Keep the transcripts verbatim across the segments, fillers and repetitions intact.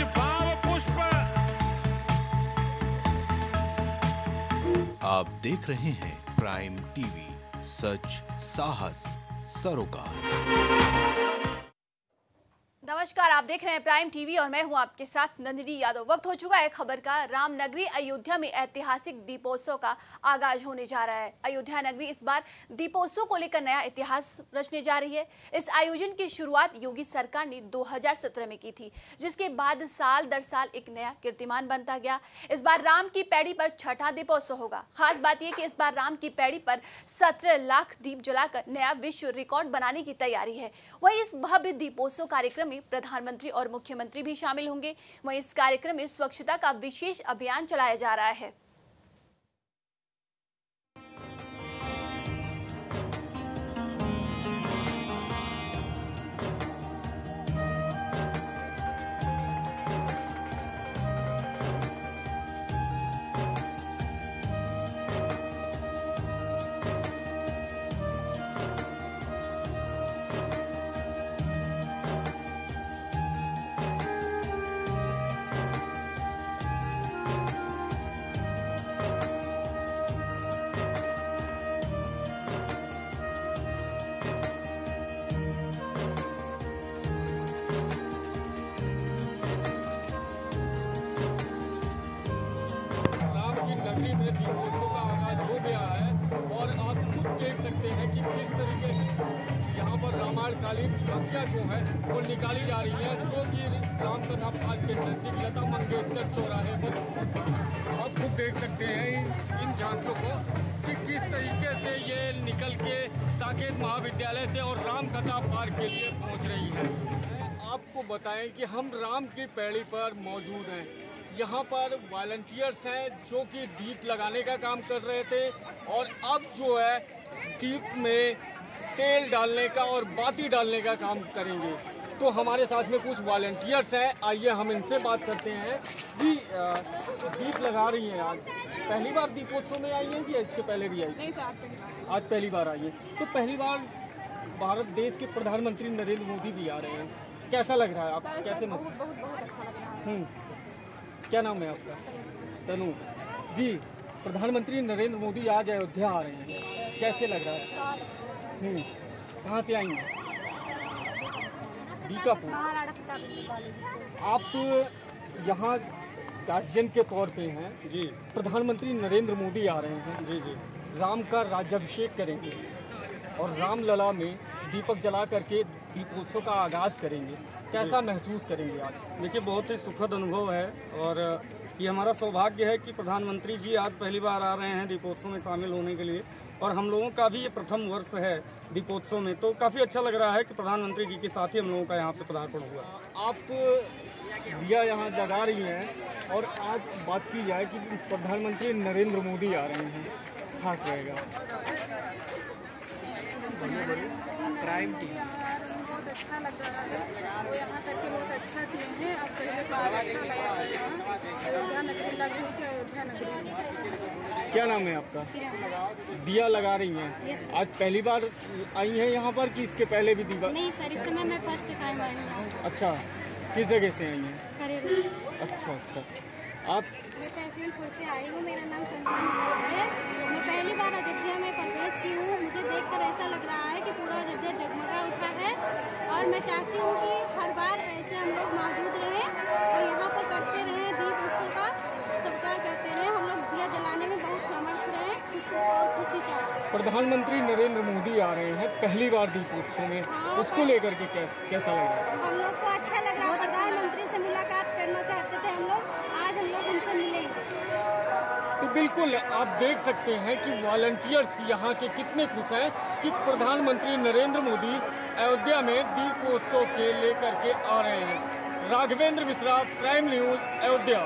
भाव पुष्प। आप देख रहे हैं प्राइम टीवी, सच साहस सरोकार। नमस्कार, आप देख रहे हैं प्राइम टीवी और मैं हूं आपके साथ नंदिनी यादव। वक्त हो चुका है खबर का। रामनगरी अयोध्या में ऐतिहासिक दीपोत्सव का आगाज होने जा रहा है। अयोध्या नगरी इस बार दीपोत्सव को लेकर नया इतिहास रचने जा रही है। इस आयोजन की शुरुआत योगी सरकार ने दो हज़ार सत्रह में की थी, जिसके बाद साल दर साल एक नया कीर्तिमान बनता गया। इस बार राम की पैड़ी पर छठा दीपोत्सव होगा। खास बात यह कि इस बार राम की पैड़ी पर सत्रह लाख दीप जलाकर नया विश्व रिकॉर्ड बनाने की तैयारी है। वहीं इस भव्य दीपोत्सव कार्यक्रम में प्रधानमंत्री और मुख्यमंत्री भी शामिल होंगे। वहीं इस कार्यक्रम में स्वच्छता का विशेष अभियान चलाया जा रहा है। दीपोत्सव का आगाज हो गया है और आप खुद देख सकते हैं कि किस तरीके से यहाँ पर रामायण कालीन झांकियाँ जो है वो निकाली जा रही है, जो कि रामकथा पार्क के नजदीक लता मंगेशकर चौराहे पर आप खुद देख सकते हैं इन झांकियों को कि किस तरीके से ये निकल के साकेत महाविद्यालय से और रामकथा पार्क के लिए पहुँच रही है। आपको बताएं कि हम राम की पैड़ी पर मौजूद हैं। यहाँ पर वॉलंटियर्स हैं जो कि दीप लगाने का काम कर रहे थे और अब जो है दीप में तेल डालने का और बाती डालने का काम करेंगे। तो हमारे साथ में कुछ वॉलंटियर्स हैं, आइए हम इनसे बात करते हैं। जी, दीप लगा रही हैं आज, पहली बार दीपोत्सव में आई हैं कि इससे पहले भी आई? नहीं, आज पहली बार। आज पहली बार आई है। तो पहली बार भारत देश के प्रधानमंत्री नरेंद्र मोदी भी आ रहे हैं, कैसा लग रहा है? आप कैसे? बहुत बहुत बहुत अच्छा लग रहा है। क्या नाम है आपका? तनु जी। प्रधानमंत्री नरेंद्र मोदी आज अयोध्या आ रहे हैं, कैसे लग रहा है? हम्म कहाँ से आई हैं? बीकापुर। आप यहाँ गार्जियन के तौर पे हैं जी। प्रधानमंत्री नरेंद्र मोदी आ रहे हैं जी जी राम का राज्याभिषेक करेंगे और रामलला में दीपक जला करके दीपोत्सव का आगाज करेंगे, कैसा महसूस करेंगे आज? देखिए, बहुत ही सुखद अनुभव है और ये हमारा सौभाग्य है कि प्रधानमंत्री जी आज पहली बार आ रहे हैं दीपोत्सव में शामिल होने के लिए और हम लोगों का भी ये प्रथम वर्ष है दीपोत्सव में, तो काफ़ी अच्छा लग रहा है कि प्रधानमंत्री जी के साथ ही हम लोगों का यहाँ पे पदार्पण हुआ। आप दिया यहाँ जगा रही हैं और आज बात की जाए कि प्रधानमंत्री नरेंद्र मोदी आ रहे हैं, खास रहेगा प्राइम टीवी। बहुत अच्छा लग रहा है, वो यहाँ तक के बहुत अच्छा किए हैं। अब पहले से और अच्छा लग रहा है। अयोध्या नगरी लग रही है, अयोध्या नगरी। क्या नाम है आपका? दिया लगा रही हैं, आज पहली बार आई हैं यहाँ पर कि इसके पहले भी दीवा? नहीं सर, इस समय मैं फर्स्ट टाइम आई हूँ। अच्छा, किस जगह से आई हैं? करेली। अच्छा अच्छा। आप? मैं तहसीलपुर से आई हूँ, मेरा नाम संजना है। मैं पहली बार अयोध्या में प्रवेश की हूँ। मुझे देखकर ऐसा लग रहा है कि पूरा अयोध्या जगमगा उठा है और मैं चाहती हूँ कि हर बार ऐसे हम लोग मौजूद रहें और यहाँ पर करते रहें, दीप उत्सव का सत्कार करते रहें। हम लोग दिया जलाने में बहुत समर्थ रहें और खुशी चाहते। प्रधानमंत्री नरेंद्र मोदी आ रहे हैं पहली बार दीपोत्सव में, हाँ, उसको लेकर के कैसा लग रहा है? हम लोग को अच्छा लग रहा है। प्रधानमंत्री से मुलाकात करना चाहते थे हम लोग, आज हम लोग उनसे मिलेंगे। तो बिल्कुल आप देख सकते हैं कि वॉलंटियर्स यहाँ के कितने खुश हैं कि प्रधानमंत्री नरेंद्र मोदी अयोध्या में दीपोत्सव के लेकर के आ रहे हैं। Raghavendra Mishra, prime news, Ayodhya.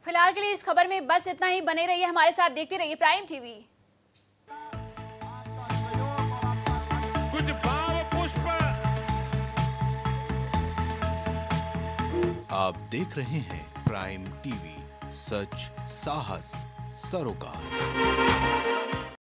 फिलहाल के लिए इस खबर में बस इतना ही। बने रहिए हमारे साथ, देखते रहिए प्राइम टीवी। कुछ भाव पुष्प। आप देख रहे हैं प्राइम टीवी, सच साहस सरोकार।